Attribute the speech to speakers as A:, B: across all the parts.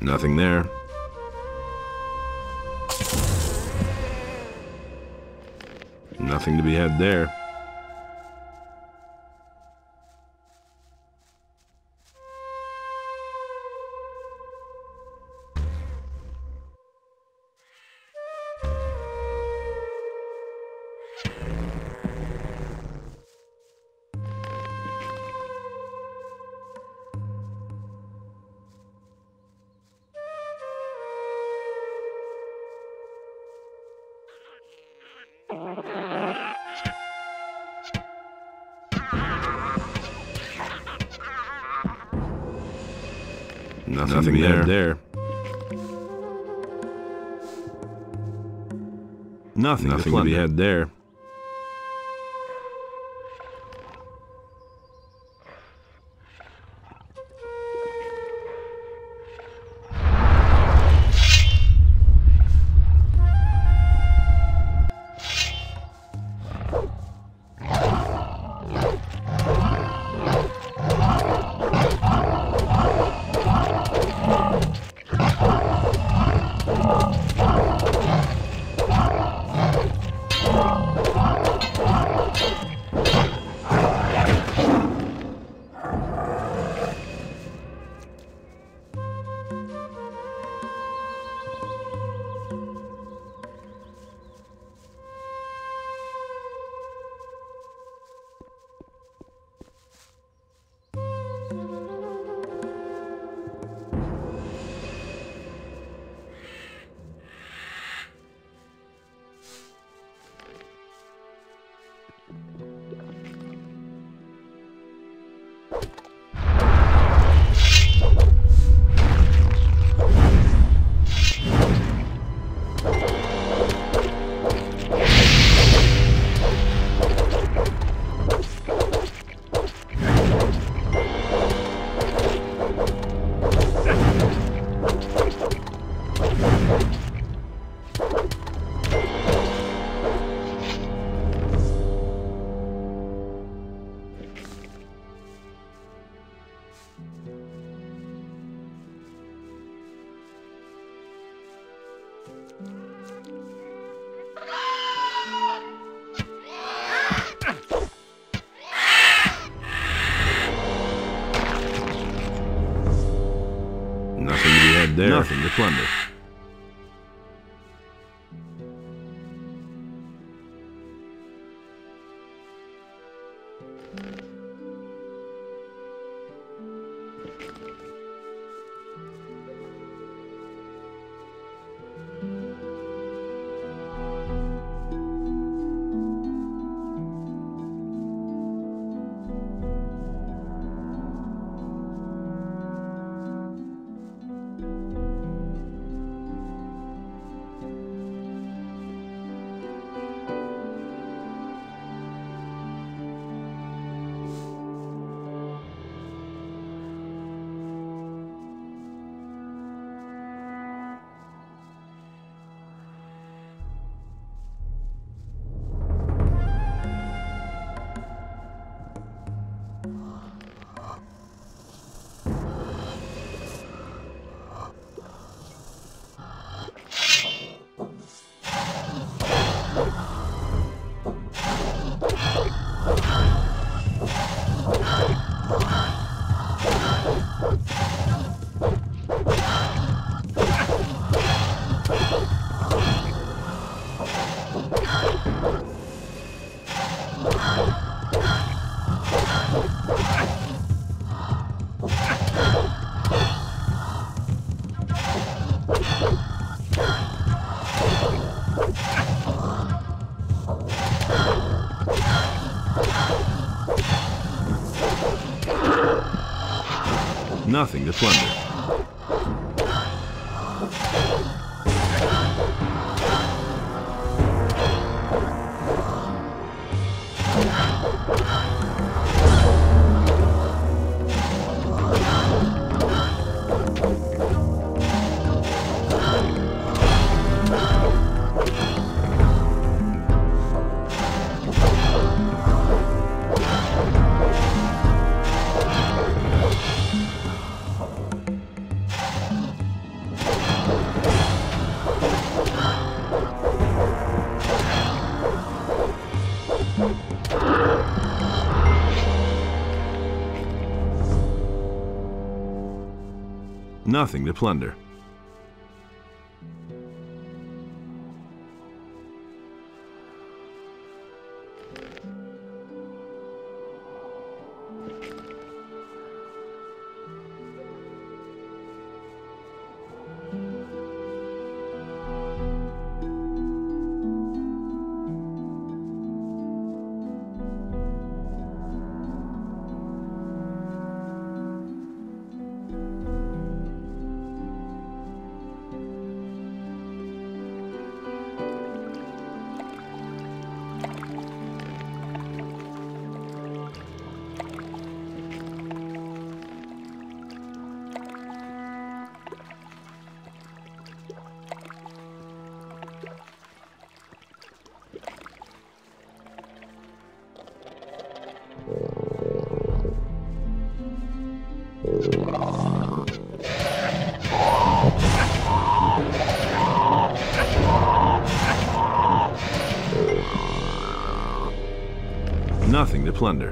A: Nothing there. Nothing to be had there. Nothing to be had there. Nothing to be had there. There. Nothing to plunder. Nothing to plunder. Nothing to plunder. Nothing to plunder.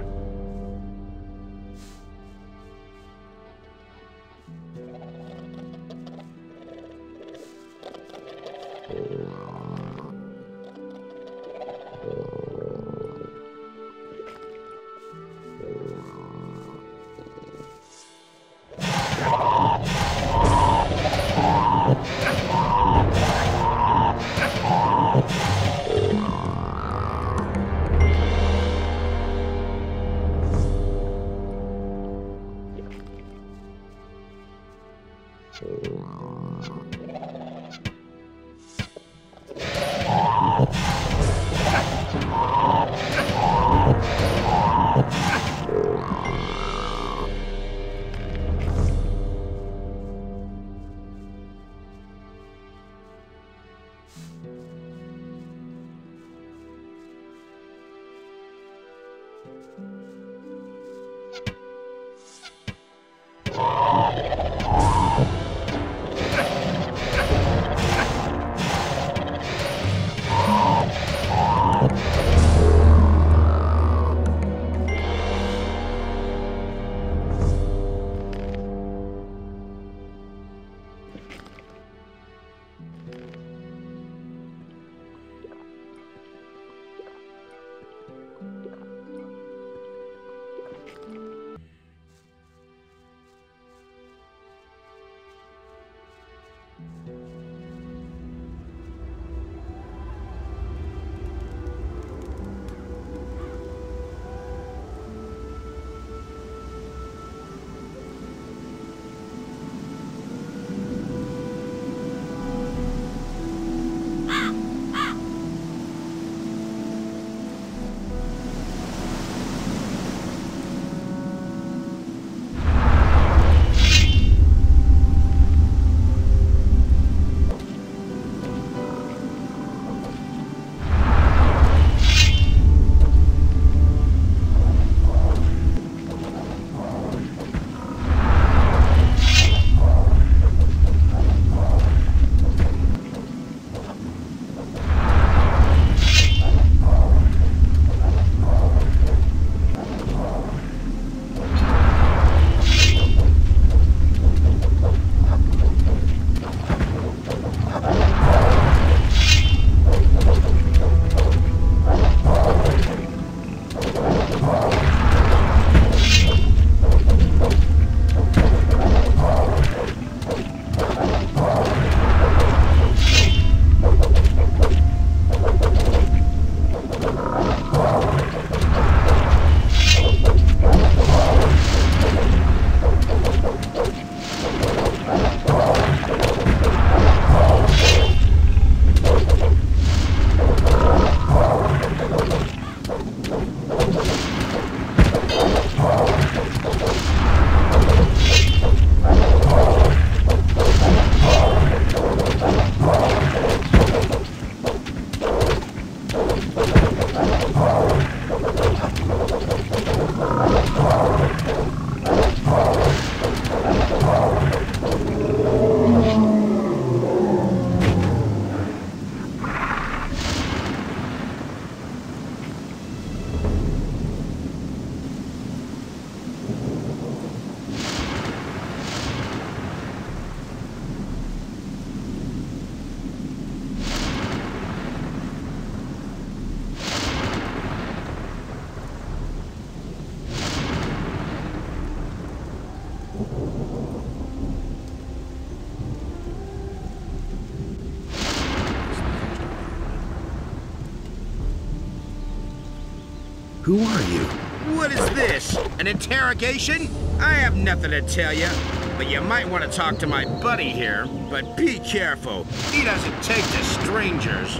B: Who are you?
C: What is this? An interrogation? I have nothing to tell you, but you might want to talk to my buddy here. But be careful. He doesn't take to strangers.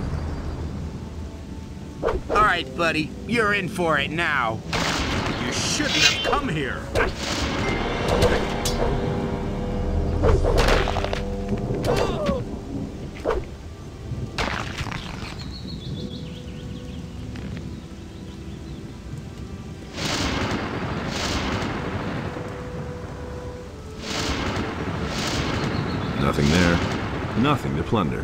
C: All right, buddy. You're in for it now. You shouldn't have come here.
A: Nothing there. Nothing to plunder.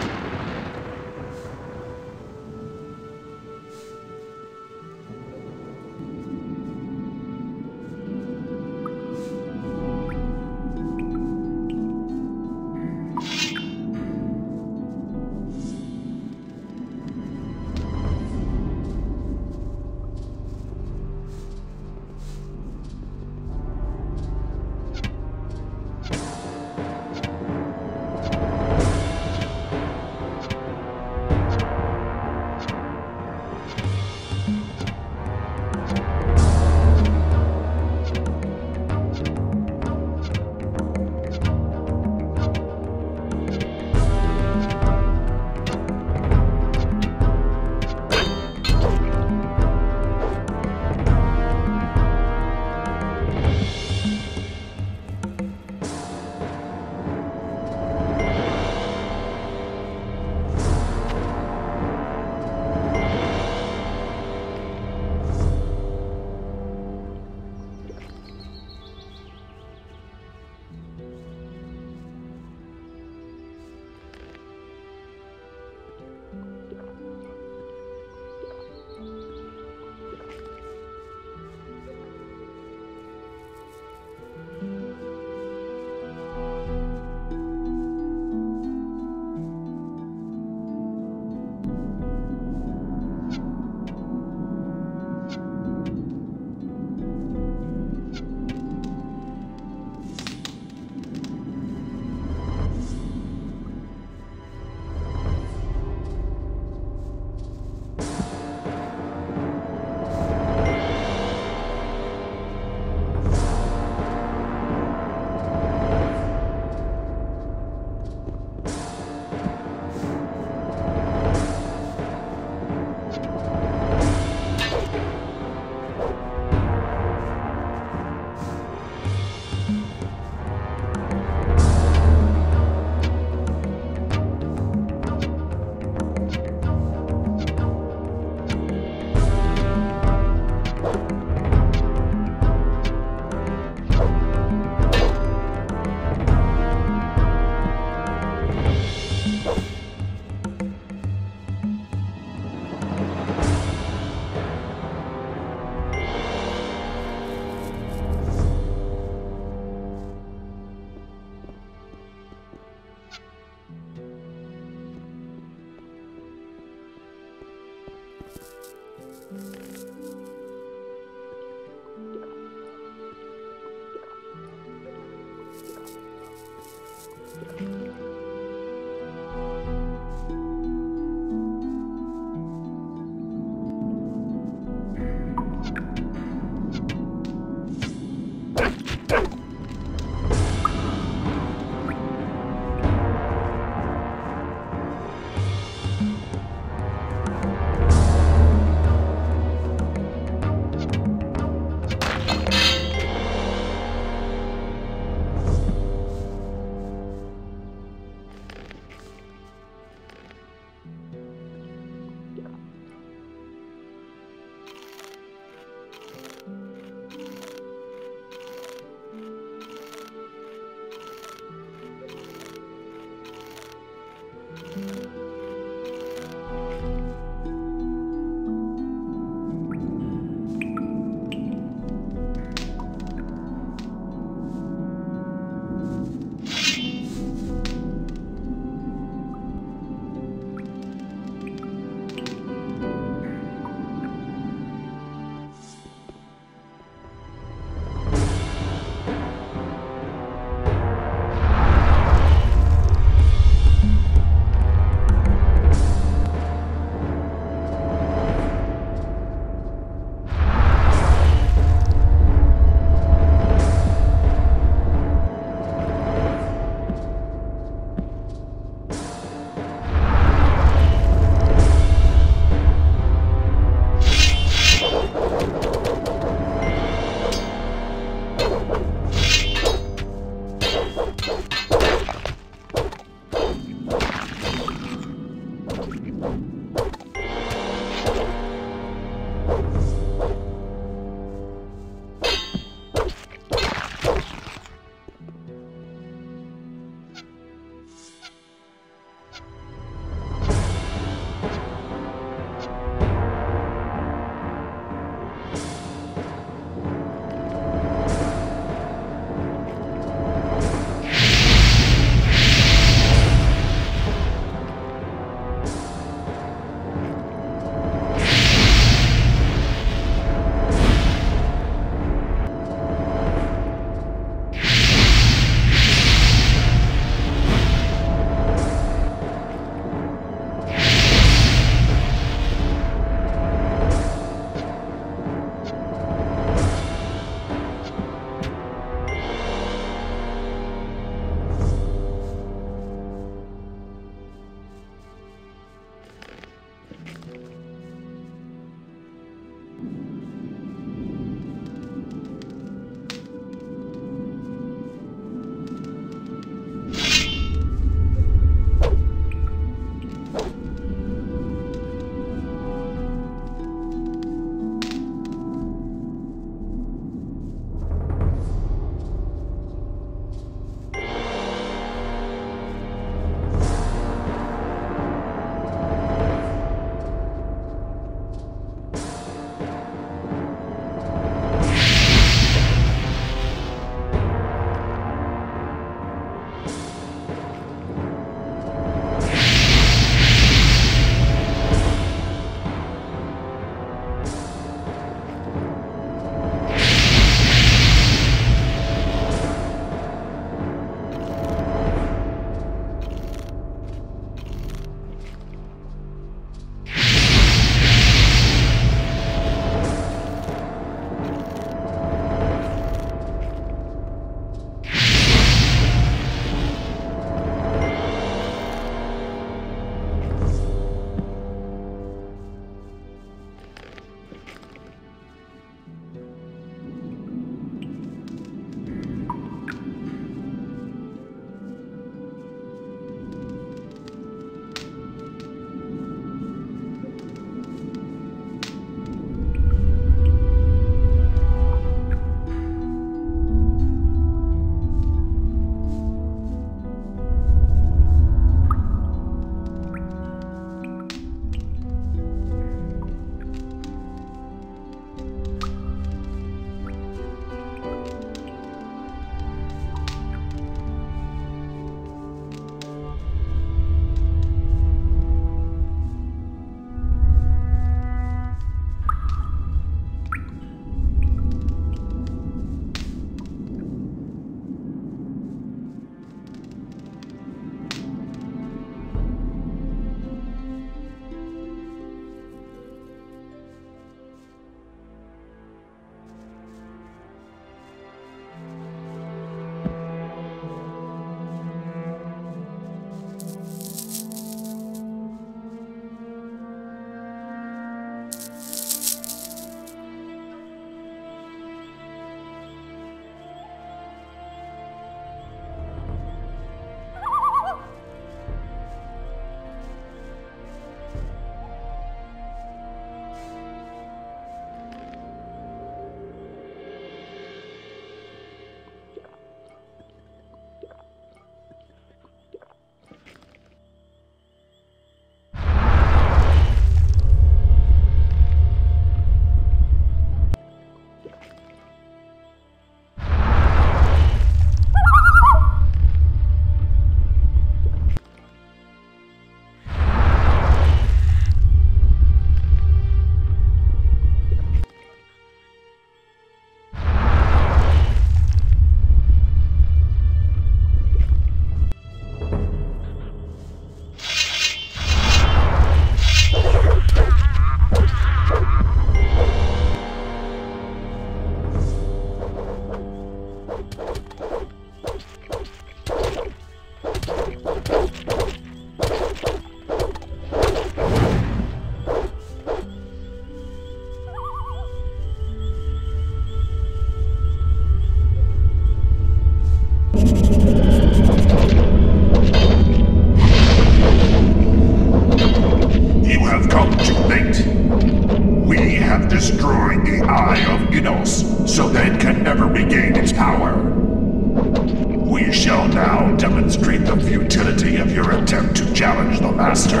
B: have destroyed the Eye of Innos, so that it can never regain its power. We shall now demonstrate the futility of your attempt to challenge the Master.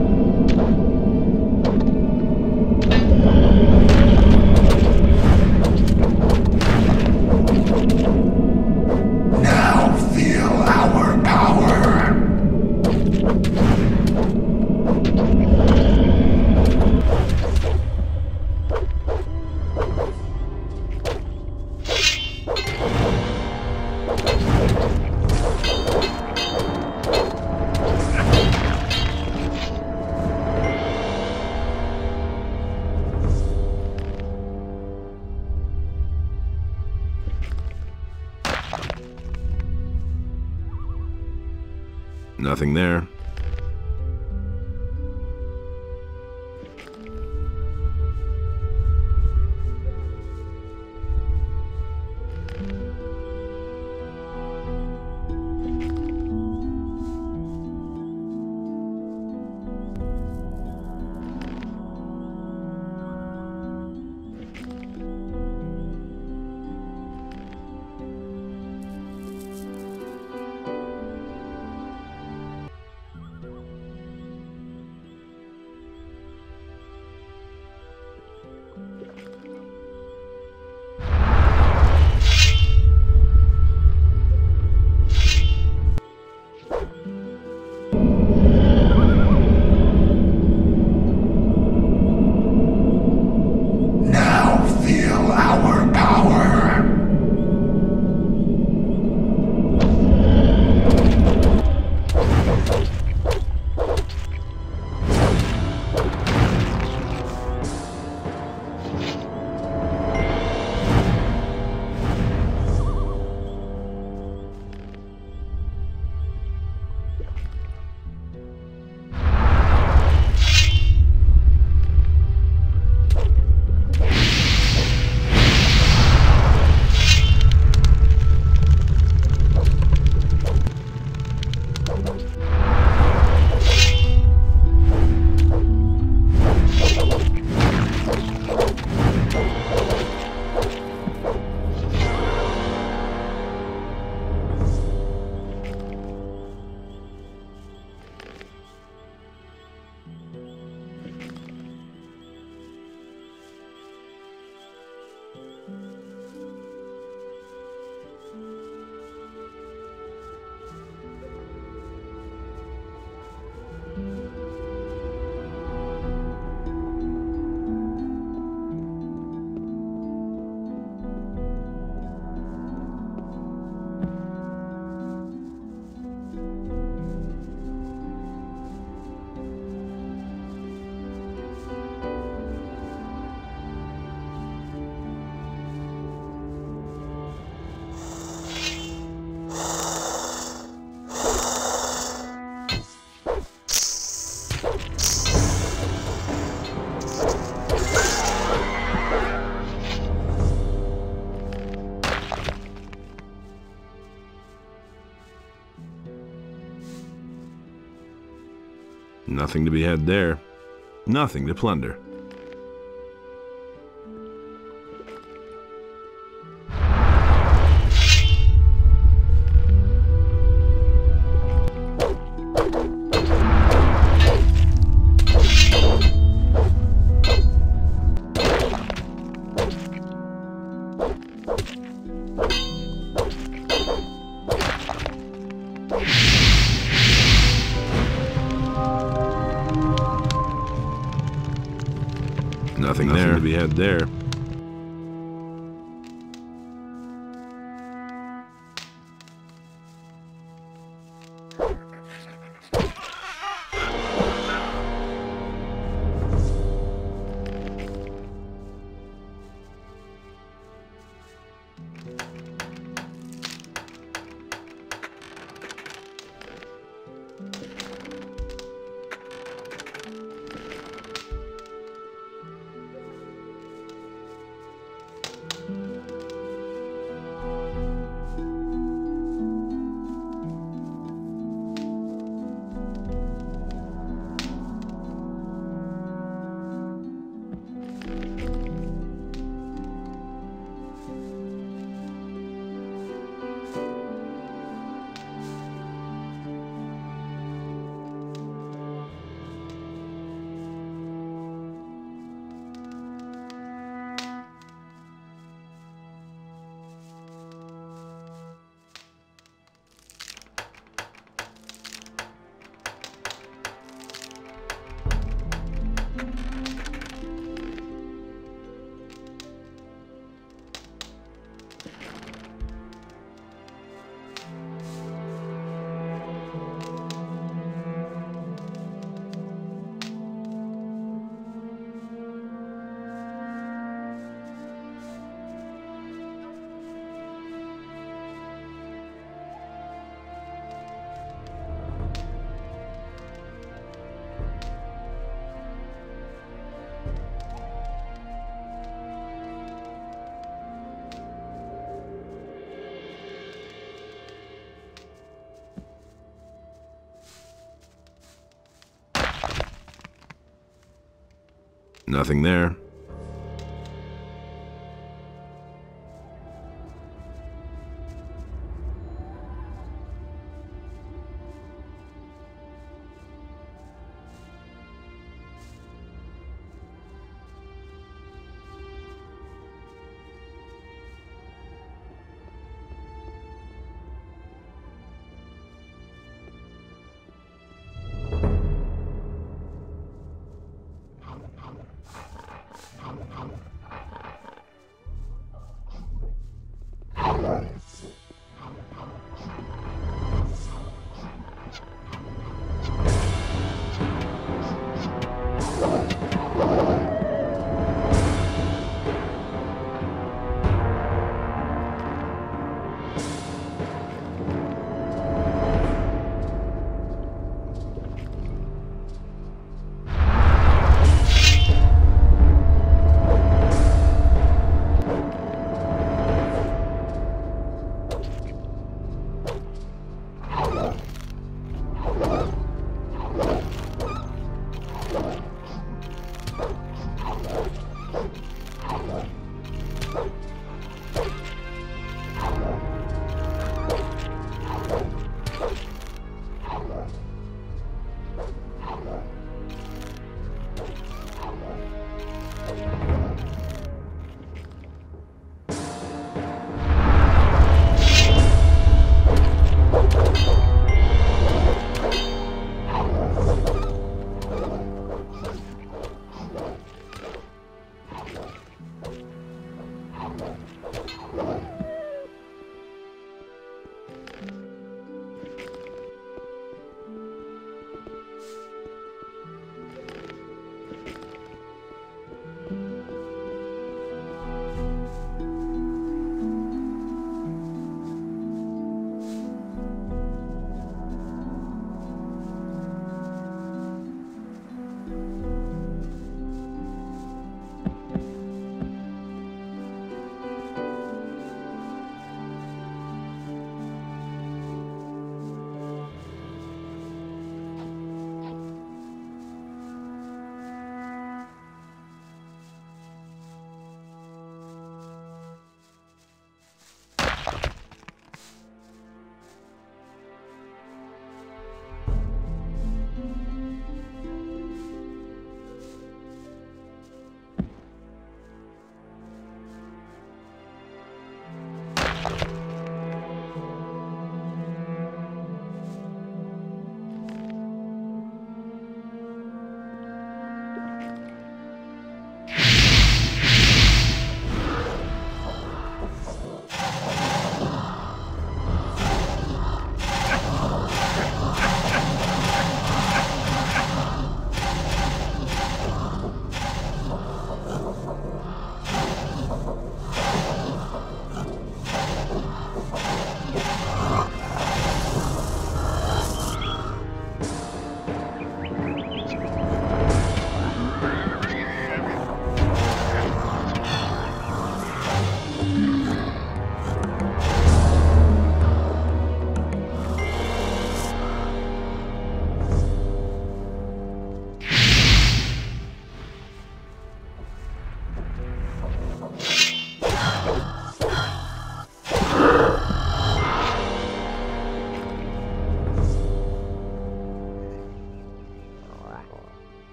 B: Now feel our power.
A: Nothing there. Nothing to be had there. Nothing to plunder. Nothing there to be had there. Nothing there.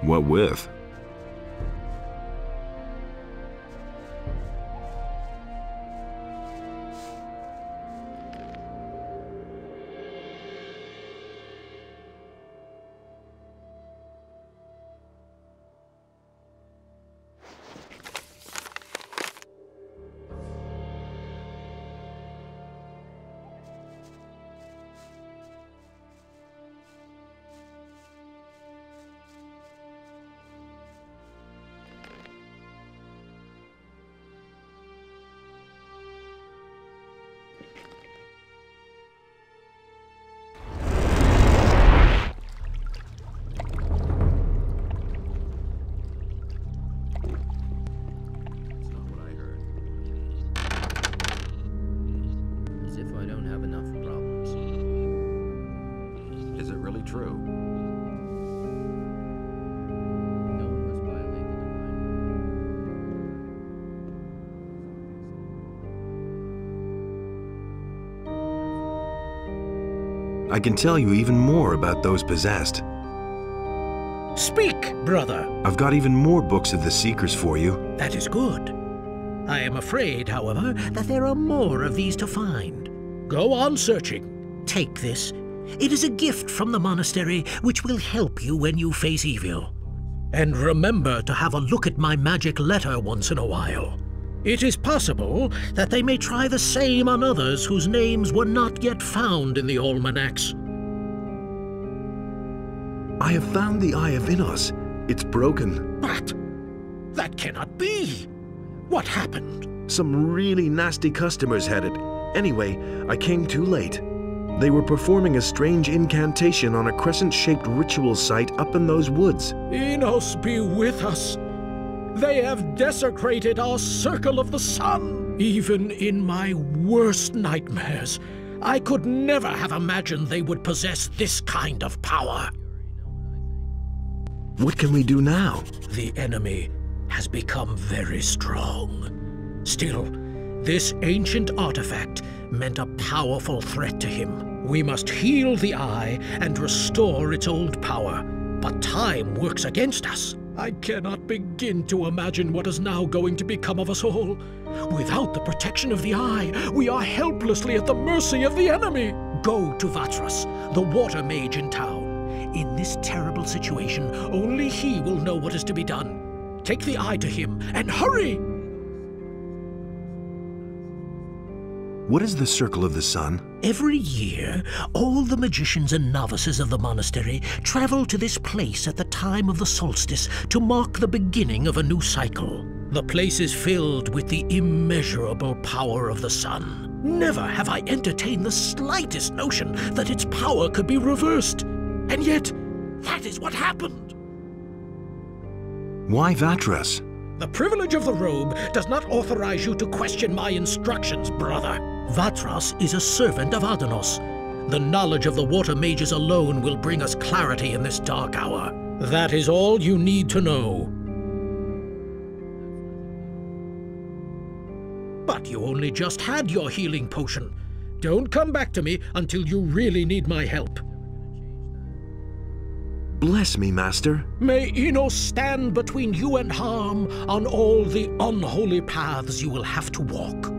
A: What with? I can tell you even more about those possessed.
D: Speak, brother.
A: I've got even more books of the Seekers for you.
D: That is good. I am afraid, however, that there are more of these to find. Go on searching. Take this. It is a gift from the monastery which will help you when you face evil. And remember to have a look at my magic letter once in a while. It is possible that they may try the same on others whose names were not yet found in the almanacs.
A: I have found the Eye of Inos. It's broken.
D: What? That cannot be. What happened?
A: Some really nasty customers had it. Anyway, I came too late. They were performing a strange incantation on a crescent-shaped ritual site up in those woods.
D: Inos be with us. They have desecrated our circle of the sun. Even in my worst nightmares, I could never have imagined they would possess this kind of power.
A: What can we do now?
D: The enemy has become very strong. Still, this ancient artifact meant a powerful threat to him. We must heal the eye and restore its old power. But time works against us. I cannot begin to imagine what is now going to become of us all. Without the protection of the eye, we are helplessly at the mercy of the enemy. Go to Vatras, the water mage in town. In this terrible situation, only he will know what is to be done. Take the eye to him, and hurry!
A: What is the Circle of the Sun?
D: Every year, all the magicians and novices of the monastery travel to this place at the time of the solstice to mark the beginning of a new cycle. The place is filled with the immeasurable power of the sun. Never have I entertained the slightest notion that its power could be reversed. And yet, that is what happened.
A: Why Vatras?
D: The privilege of the robe does not authorize you to question my instructions, brother. Vatras is a servant of Adonos. The knowledge of the water mages alone will bring us clarity in this dark hour. That is all you need to know. But you only just had your healing potion. Don't come back to me until you really need my help.
A: Bless me, Master.
D: May Inos stand between you and harm on all the unholy paths you will have to walk.